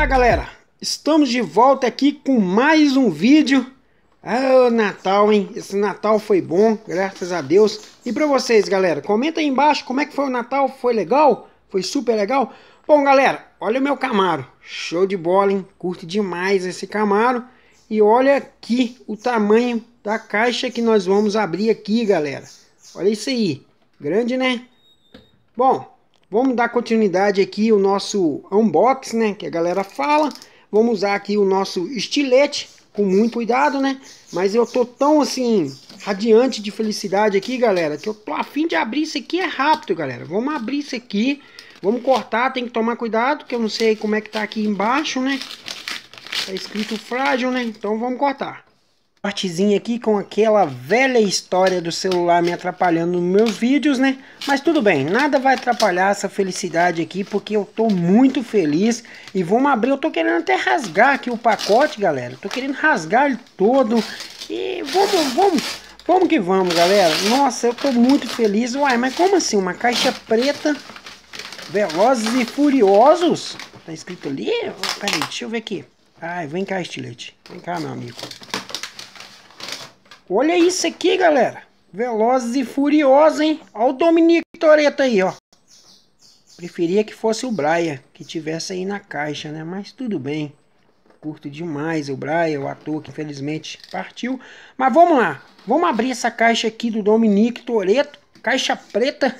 galera, estamos de volta aqui com mais um vídeo. Natal, hein? Esse Natal foi bom, graças a Deus. E pra vocês, galera, comenta aí embaixo como é que foi o Natal. Foi legal? Foi super legal? Bom, galera, olha o meu Camaro. Show de bola, hein? Curto demais esse Camaro. E olha aqui o tamanho da caixa que nós vamos abrir aqui, galera. Olha isso aí. Grande, né? Bom, vamos dar continuidade aqui o nosso unboxing, né? Que a galera fala. Vamos usar aqui o nosso estilete com muito cuidado, né? Mas eu tô tão assim radiante de felicidade aqui, galera, que eu tô a fim de abrir isso aqui rápido, galera. Vamos abrir isso aqui. Vamos cortar, tem que tomar cuidado, que eu não sei como é que tá aqui embaixo, né? Tá escrito frágil, né? Então vamos cortar. Partezinha aqui com aquela velha história do celular me atrapalhando nos meus vídeos, né? Mas tudo bem, nada vai atrapalhar essa felicidade aqui, porque eu tô muito feliz. E vamos abrir, eu tô querendo até rasgar aqui o pacote, galera. Tô querendo rasgar ele todo. E vamos que vamos, galera. Nossa, eu tô muito feliz. Uai, mas como assim? Uma caixa preta, Velozes e Furiosos? Tá escrito ali? Peraí, deixa eu ver aqui. Ai, vem cá, estilete. Vem cá, meu amigo. Olha isso aqui, galera. Velozes e Furiosos, hein? Olha o Dominique Toretto aí, ó. Preferia que fosse o Brian, que tivesse aí na caixa, né? Mas tudo bem. Curto demais o Brian, o ator que infelizmente partiu. Mas vamos lá. Vamos abrir essa caixa aqui do Dominique Toretto. Caixa preta.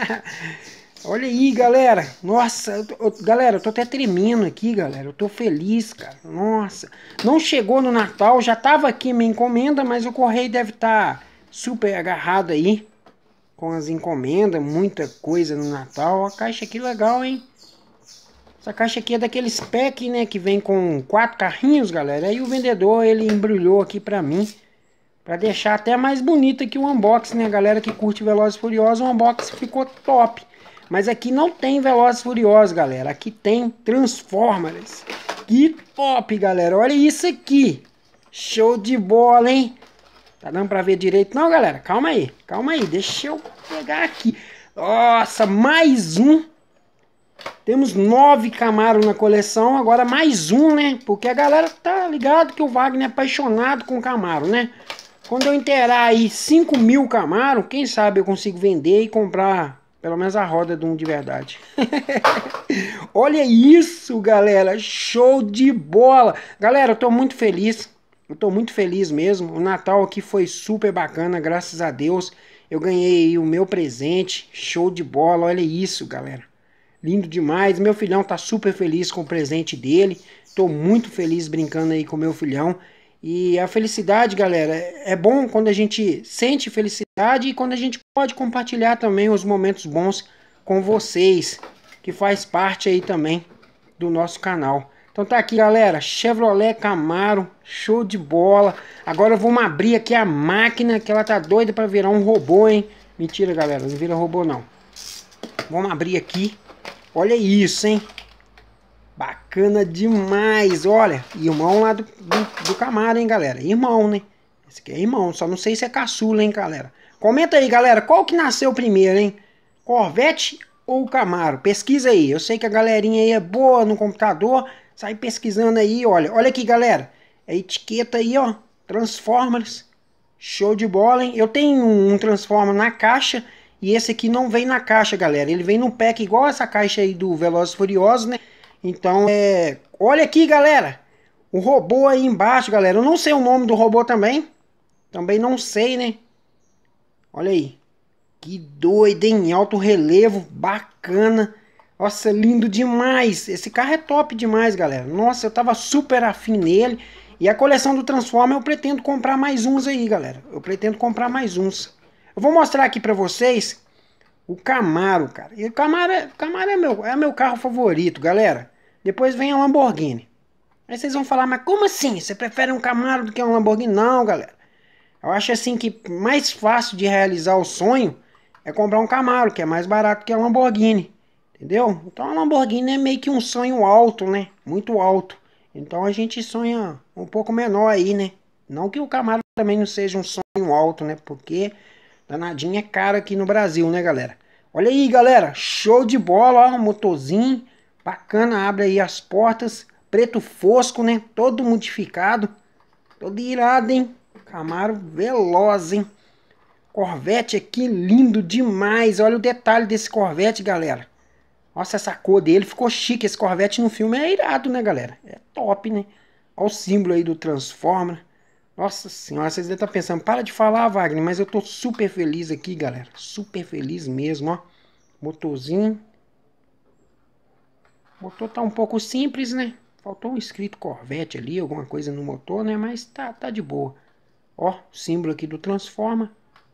Olha aí, galera. Nossa, galera, eu tô até tremendo aqui, galera. Eu tô feliz, cara. Nossa. Não chegou no Natal, já tava aqui minha encomenda, mas o correio deve estar super agarrado aí com as encomendas, muita coisa no Natal. A caixa aqui legal, hein? Essa caixa aqui é daqueles pack, né, que vem com 4 carrinhos, galera. Aí o vendedor, ele embrulhou aqui pra mim, pra deixar até mais bonito aqui o unboxing, né? Galera que curte Velozes e Furiosos, o unboxing ficou top. Mas aqui não tem Velozes e Furiosos, galera. Aqui tem Transformers. Que top, galera. Olha isso aqui. Show de bola, hein? Tá dando pra ver direito? Não, galera. Calma aí. Calma aí. Deixa eu pegar aqui. Nossa, mais um. Temos 9 Camaro na coleção. Agora mais um, né? Porque a galera tá ligado que o Wagner é apaixonado com Camaro, né? Quando eu inteirar aí 5.000 Camaro, quem sabe eu consigo vender e comprar pelo menos a roda de um de verdade. Olha isso, galera. Show de bola. Galera, eu tô muito feliz. Eu tô muito feliz mesmo. O Natal aqui foi super bacana, graças a Deus. Eu ganhei aí o meu presente. Show de bola. Olha isso, galera. Lindo demais. Meu filhão tá super feliz com o presente dele. Tô muito feliz brincando aí com o meu filhão. E a felicidade, galera, é bom quando a gente sente felicidade e quando a gente pode compartilhar também os momentos bons com vocês, que faz parte aí também do nosso canal. Então tá aqui, galera, Chevrolet Camaro, show de bola. Agora vamos abrir aqui a máquina, que ela tá doida para virar um robô, hein? Mentira, galera, não vira robô não. Vamos abrir aqui. Olha isso, hein? Bacana demais, olha, irmão lá do Camaro, hein, galera, irmão, né, esse aqui é irmão, só não sei se é caçula, hein, galera. Comenta aí, galera, qual que nasceu primeiro, hein, Corvette ou Camaro, pesquisa aí, eu sei que a galerinha aí é boa no computador, sai pesquisando aí, olha aqui, galera, a etiqueta aí, ó, Transformers, show de bola, hein, eu tenho um Transformer na caixa, e esse aqui não vem na caixa, galera, ele vem no pack igual essa caixa aí do Velozes e Furiosos, né. Então, olha aqui, galera, o robô aí embaixo, galera, eu não sei o nome do robô também não sei, né, olha aí, que doido, hein, alto relevo, bacana, nossa, lindo demais, esse carro é top demais, galera, nossa, eu tava super afim nele, e a coleção do Transformer eu pretendo comprar mais uns aí, galera, eu pretendo comprar mais uns, eu vou mostrar aqui pra vocês o Camaro, cara, e o Camaro é meu carro favorito, galera. Depois vem a Lamborghini. Aí vocês vão falar, mas como assim? Você prefere um Camaro do que um Lamborghini? Não, galera. Eu acho assim que mais fácil de realizar o sonho é comprar um Camaro, que é mais barato que a Lamborghini. Entendeu? Então a Lamborghini é meio que um sonho alto, né? Muito alto. Então a gente sonha um pouco menor aí, né? Não que o Camaro também não seja um sonho alto, né? Porque danadinho é caro aqui no Brasil, né, galera? Olha aí, galera. Show de bola, ó. Um motorzinho. Bacana, abre aí as portas, preto fosco, né? Todo modificado. Todo irado, hein? Camaro Veloz, hein? Corvette aqui, lindo demais. Olha o detalhe desse Corvette, galera. Nossa, essa cor dele ficou chique. Esse Corvette no filme é irado, né, galera? É top, né? Olha o símbolo aí do Transformer. Nossa senhora, vocês devem estar pensando, para de falar, Wagner, mas eu tô super feliz aqui, galera. Super feliz mesmo, ó. Motorzinho. O motor tá um pouco simples, né? Faltou um escrito Corvette ali, alguma coisa no motor, né? Mas tá de boa. Ó, o símbolo aqui do Transformer.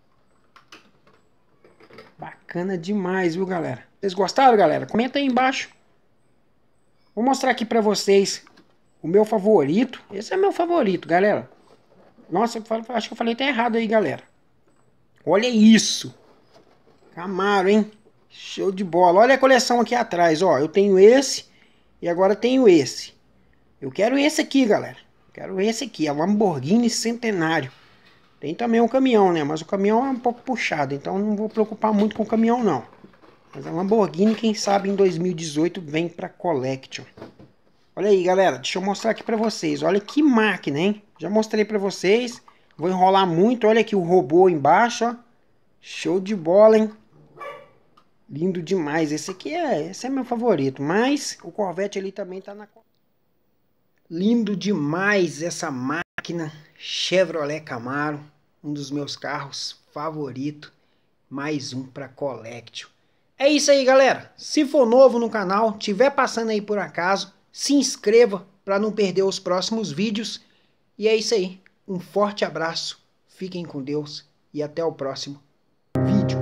Bacana demais, viu, galera? Vocês gostaram, galera? Comenta aí embaixo. Vou mostrar aqui pra vocês o meu favorito. Esse é meu favorito, galera. Nossa, acho que eu falei até errado aí, galera. Olha isso. Camaro, hein? Show de bola. Olha a coleção aqui atrás, ó. Eu tenho esse e agora tenho esse. Eu quero esse aqui, galera. Quero esse aqui, a Lamborghini Centenário. Tem também um caminhão, né? Mas o caminhão é um pouco puxado, então não vou preocupar muito com o caminhão, não. Mas a Lamborghini, quem sabe em 2018 vem pra Collection. Olha aí, galera. Deixa eu mostrar aqui pra vocês. Olha que máquina, hein? Já mostrei pra vocês. Vou enrolar muito. Olha aqui o robô embaixo, ó. Show de bola, hein? Lindo demais. Esse é meu favorito. Mas o Corvette ali também tá na... Lindo demais essa máquina. Chevrolet Camaro. Um dos meus carros favoritos. Mais um pra Collection. É isso aí, galera. Se for novo no canal, tiver passando aí por acaso, se inscreva para não perder os próximos vídeos. E é isso aí. Um forte abraço. Fiquem com Deus e até o próximo vídeo.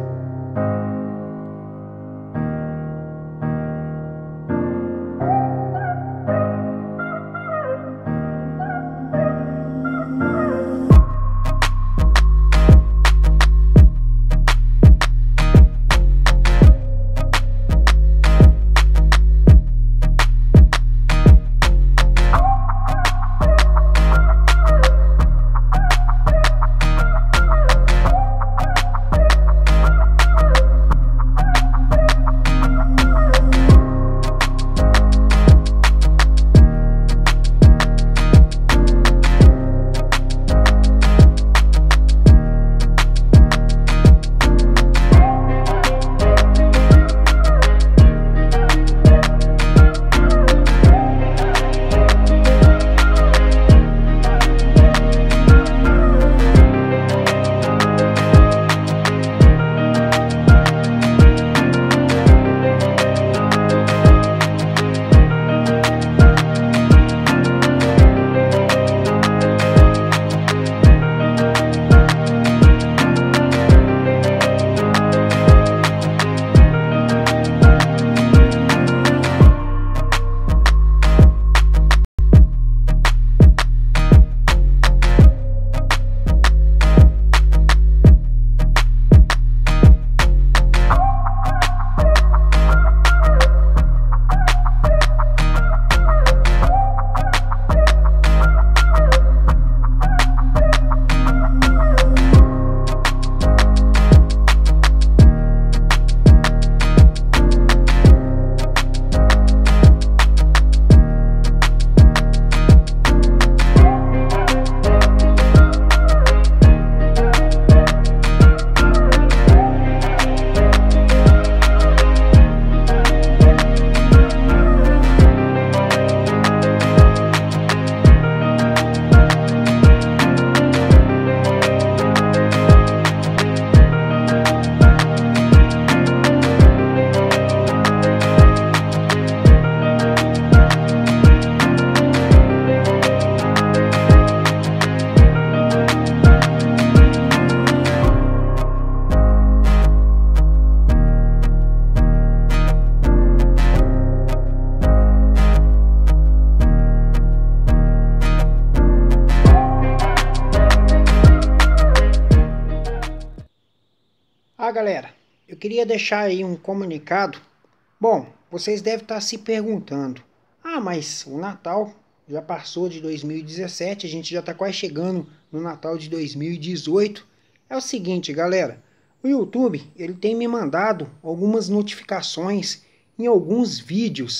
Galera, eu queria deixar aí um comunicado. Bom, vocês devem estar se perguntando, mas o Natal já passou de 2017, a gente já está quase chegando no Natal de 2018. É o seguinte, galera, o YouTube ele tem me mandado algumas notificações em alguns vídeos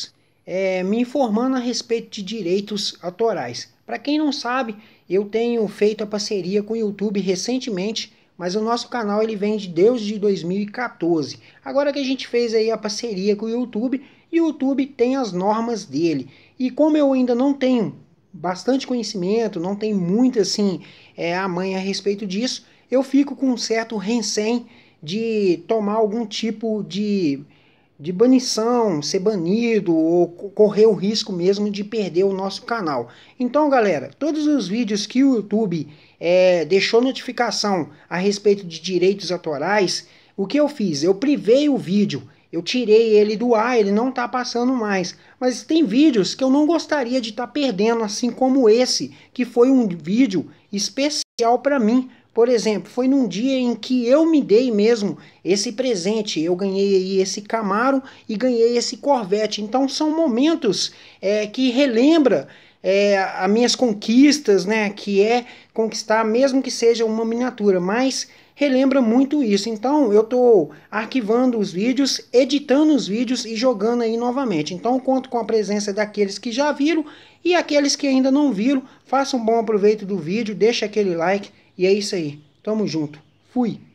me informando a respeito de direitos autorais. Para quem não sabe, eu tenho feito a parceria com o YouTube recentemente, mas o nosso canal ele vem desde 2014. Agora que a gente fez aí a parceria com o YouTube tem as normas dele. E como eu ainda não tenho bastante conhecimento, não tenho muito assim a manha a respeito disso, eu fico com um certo receio de tomar algum tipo de banição, ser banido ou correr o risco mesmo de perder o nosso canal. Então, galera, todos os vídeos que o YouTube deixou notificação a respeito de direitos autorais, o que eu fiz? Eu privei o vídeo, eu tirei ele do ar, ele não está passando mais. Mas tem vídeos que eu não gostaria de estar perdendo, assim como esse, que foi um vídeo especial para mim. Por exemplo, foi num dia em que eu me dei mesmo esse presente. Eu ganhei aí esse Camaro e ganhei esse Corvette. Então são momentos que relembra as minhas conquistas, né? Que é conquistar, mesmo que seja uma miniatura, mas relembra muito isso. Então eu estou arquivando os vídeos, editando os vídeos e jogando aí novamente. Então eu conto com a presença daqueles que já viram e aqueles que ainda não viram. Faça um bom aproveito do vídeo, deixa aquele like. E é isso aí. Tamo junto. Fui.